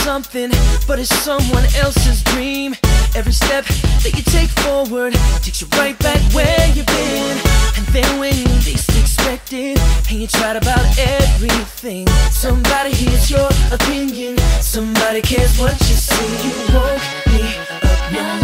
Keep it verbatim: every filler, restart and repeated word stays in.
something, but it's someone else's dream. Every step that you take forward takes you right back where you've been. And then when you least expect it, and you tried about everything, somebody hears your opinion, somebody cares what you see. You woke me up now.